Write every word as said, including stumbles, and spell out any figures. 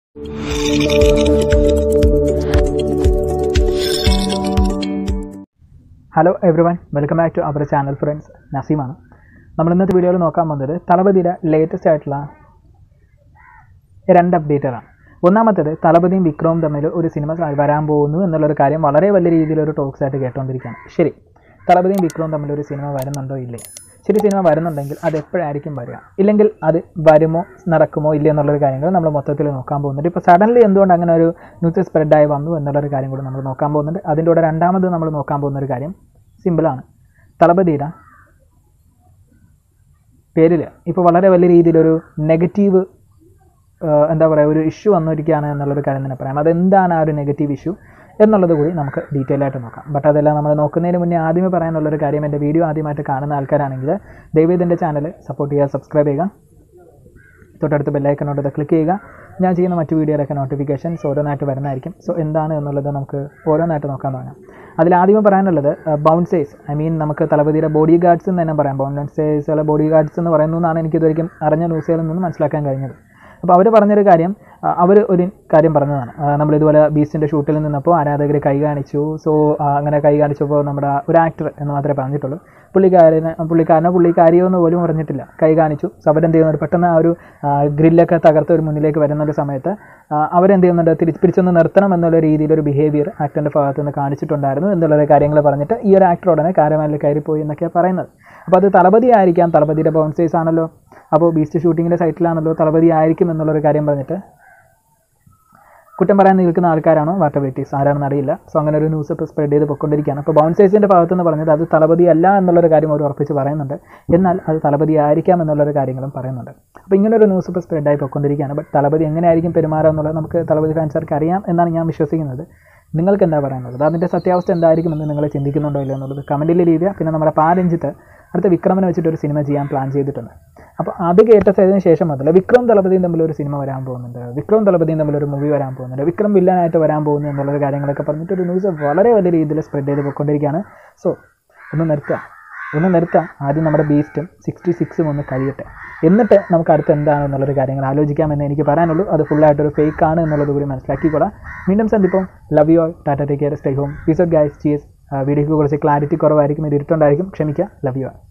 Hello everyone, welcome back to our channel friends. Naseem ആണ്. നമ്മൾ ഇന്നത്തെ വീഡിയോയിൽ നോക്കാൻ പോകുന്നത് തലപതിയുടെ ലേറ്റസ്റ്റ് ആയിട്ടുള്ള രണ്ട് അപ്ഡേറ്റുകളാണ്. ഒന്നാമത്തേത് തലപതിയും വിക്രവും തമ്മിൽ ഒരു സിനിമ വരാൻ പോകുന്നു എന്നുള്ളൊരു കാര്യം വളരെ വലിയ രീതിയിലൊരു ടോക്സ് ആയിട്ട് കേട്ടുകൊണ്ടിരിക്കുകയാണ്. ശരി, തലപതിയും വിക്രവും തമ്മിൽ ഒരു സിനിമ വരുന്നുണ്ടോ ഇല്ലേ? ശരി, സിനിമ വരുന്നുണ്ടെങ്കിൽ അത് എപ്പോഴായിരിക്കും വരിക, ഇല്ലെങ്കിൽ അത് വരുമോ നടക്കുമോ ഇല്ല എന്നുള്ളൊരു കാര്യങ്ങൾ നമ്മൾ മൊത്തത്തിൽ നോക്കാൻ പോകുന്നുണ്ട്. ഇപ്പോൾ സഡൻലി എന്തുകൊണ്ട് അങ്ങനെ ഒരു ന്യൂസ് സ്പ്രെഡായി വന്നു എന്നുള്ളൊരു കാര്യം കൂടി നമ്മൾ നോക്കാൻ പോകുന്നുണ്ട്. അതിൻ്റെ കൂടെ രണ്ടാമത് നമ്മൾ നോക്കാൻ പോകുന്നൊരു കാര്യം സിമ്പിളാണ്. തലപതിയുടെ പേരിൽ ഇപ്പോൾ വളരെ വലിയ രീതിയിലൊരു നെഗറ്റീവ് എന്താ പറയുക ഒരു ഇഷ്യൂ വന്നിരിക്കുകയാണ് എന്നുള്ളൊരു കാര്യം തന്നെ പറയാം. അതെന്താണ് ആ ഒരു നെഗറ്റീവ് ഇഷ്യൂ എന്നുള്ളത് കൂടി നമുക്ക് ഡീറ്റെയിൽ ആയിട്ട് നോക്കാം. ബട്ട് അതെല്ലാം നമ്മൾ നോക്കുന്നതിന് മുന്നേ ആദ്യമേ പറയാനുള്ളൊരു കാര്യം, എൻ്റെ വീഡിയോ ആദ്യമായിട്ട് കാണുന്ന ആൾക്കാരാണെങ്കിൽ ദയവേദി എൻ്റെ ചാനൽ സപ്പോർട്ട് ചെയ്യുക, സബ്സ്ക്രൈബ് ചെയ്യുക, തൊട്ടടുത്ത് ബെല്ലൈക്കനോട് ഇത് ക്ലിക്ക് ചെയ്യുക. ഞാൻ ചെയ്യുന്ന മറ്റു വീഡിയോയിലൊക്കെ നോട്ടിഫിക്കേഷൻസ് ഓരോന്നായിട്ട് വരുന്നതായിരിക്കും. സോ എന്താണ് എന്നുള്ളത് നമുക്ക് ഓരോന്നായിട്ട് നോക്കാൻ തുടങ്ങാം. അതിലാദ്യമേ പറയാനുള്ളത് ബൗൺസേഴ്സ്, ഐ മീൻ നമുക്ക് തലപതിയുടെ ബോഡി ഗാർഡ്സ് എന്ന് തന്നെ പറയാം. ബൗൺസേഴ്സ് അല്ല ബോഡി ഗാർഡ്സ് എന്ന് പറയുന്നു എന്നാണ് എനിക്കിതുവരെയും അറിഞ്ഞ ന്യൂസുകളിൽ നിന്ന് മനസ്സിലാക്കാൻ കഴിഞ്ഞത്. അപ്പോൾ അവർ പറഞ്ഞൊരു കാര്യം, അവർ ഒരു കാര്യം പറഞ്ഞതാണ്, നമ്മളിതുപോലെ ബീസ്റ്റിൻ്റെ ഷൂട്ടിൽ നിന്നപ്പോൾ ആരാധകർ കൈ കാണിച്ചു. സോ അങ്ങനെ കൈ കാണിച്ചപ്പോൾ നമ്മുടെ ഒരു ആക്ടർ എന്ന് മാത്രമേ പറഞ്ഞിട്ടുള്ളൂ, പുള്ളിക്കാരന് പുള്ളിക്കാരനോ പുള്ളിക്കാരിയോ എന്ന് പോലും പറഞ്ഞിട്ടില്ല, കൈ കാണിച്ചു. സോ അവരെന്ത് ചെയ്യുന്നത്, പെട്ടെന്ന് ആ ഒരു ഗ്രില്ലൊക്കെ തകർത്ത് ഒരു മുന്നിലേക്ക് വരുന്ന ഒരു സമയത്ത് അവരെന്ത് ചെയ്യുന്നുണ്ട്, തിരിച്ച് പിടിച്ചൊന്ന് നിർത്തണം എന്നുള്ള രീതിയിലൊരു ബിഹേവിയർ ആക്ടറിൻ്റെ ഭാഗത്ത് നിന്ന് കാണിച്ചിട്ടുണ്ടായിരുന്നു എന്നുള്ള കാര്യങ്ങൾ പറഞ്ഞിട്ട് ഈ ഒരു ആക്ടർ ഉടനെ കാരവാനിൽ കയറിപ്പോയി എന്നൊക്കെയാണ് പറയുന്നത്. അപ്പോൾ അത് തലപതി ആയിരിക്കാം, തലപതിയുടെ ബൗൺസേഴ്സ് ആണല്ലോ, അപ്പോൾ ബീസ്റ്റ് ഷൂട്ടിങ്ങിൻ്റെ സൈറ്റിലാണല്ലോ, തലപതി ആയിരിക്കും എന്നുള്ളൊരു കാര്യം പറഞ്ഞിട്ട് കുറ്റം പറയാൻ നിൽക്കുന്ന ആൾക്കാരാണോ വാട്ടബിലിറ്റീസ് ആരാണെന്ന് അറിയില്ല. സോ അങ്ങനെ ഒരു ന്യൂസ് ഇപ്പോൾ സ്പ്രെഡ് ചെയ്ത് പൊയ്ക്കൊണ്ടിരിക്കുകയാണ്. അപ്പോൾ ബൗൺസേഴ്സിൻ്റെ ഭാഗത്തുനിന്ന് പറഞ്ഞത് അത് തലപതി അല്ല എന്നുള്ളൊരു കാര്യം അവർ ഉറപ്പിച്ച് പറയുന്നുണ്ട്, എന്നാൽ അത് തലപതി ആയിരിക്കാം എന്നുള്ളൊരു കാര്യങ്ങളും പറയുന്നുണ്ട്. അപ്പോൾ ഇങ്ങനൊരു ന്യൂസ് ഇപ്പോൾ സ്പ്രെഡായി പൊയ്ക്കൊണ്ടിരിക്കുകയാണ്. ബട്ട് തലപതി എങ്ങനെയായിരിക്കും പെരുമാറുക എന്നുള്ളത് നമുക്ക് തലപതി ഫാൻസുകാർക്ക് അറിയാം എന്നാണ് ഞാൻ വിശ്വസിക്കുന്നത്. നിങ്ങൾക്ക് എന്താ പറയാനുള്ളത്, അതിൻ്റെ സത്യാവസ്ഥ എന്തായിരിക്കുമെന്ന് നിങ്ങൾ ചിന്തിക്കുന്നുണ്ടോ ഇല്ല എന്നുള്ളത് കമൻറ്റിൽ എഴുതുക. പിന്നെ നമ്മുടെ പാരഞ്ജിത്ത് അടുത്ത വിക്രമിനെ വെച്ചിട്ടൊരു സിനിമ ചെയ്യാൻ പ്ലാൻ ചെയ്തിട്ടുണ്ട്. അപ്പോൾ അത് കേട്ടതിന് ശേഷം മുതൽ വിക്രം തലപതിയും തമ്മിലൊരു സിനിമ വരാൻ പോകുന്നുണ്ട്, വിക്രം തലപതിയും തമ്മിലൊരു മൂവി വരാൻ പോകുന്നുണ്ട്, വിക്രം വില്ലനായിട്ട് വരാൻ പോകുന്നു എന്നുള്ളൊരു കാര്യങ്ങളൊക്കെ പറഞ്ഞിട്ടൊരു ന്യൂസ് വളരെ വലിയ രീതിയിൽ സ്പ്രെഡ് ചെയ്ത് പോയിക്കൊണ്ടിരിക്കുകയാണ്. സോ ഒന്ന് നിർത്തുക ഒന്ന് നിർത്തുക ആദ്യം നമ്മുടെ ബീസ്റ്റും സിക്സ്റ്റി സിക്സും ഒന്ന് കഴിയട്ടെ, എന്നിട്ട് നമുക്ക് അടുത്ത് എന്താണ് എന്നുള്ളൊരു കാര്യങ്ങൾ ആലോചിക്കാമെന്ന് എനിക്ക് പറയാനുള്ളൂ. അത് ഫുള്ളായിട്ടൊരു ഫേക്ക് ആണ് എന്നുള്ളത് കൂടി മനസ്സിലാക്കിക്കൊള്ളാം. വീണ്ടും സന്ദിപ്പം, love you all, tata, take care, stay home, peace out guys, cheese. വീഡിയോക്ക് കുറച്ച് ക്ലാരിറ്റി കുറവായിരിക്കും, ഇത് ഇരുട്ടുണ്ടായിരിക്കും, ക്ഷമിക്കുക. Love you all.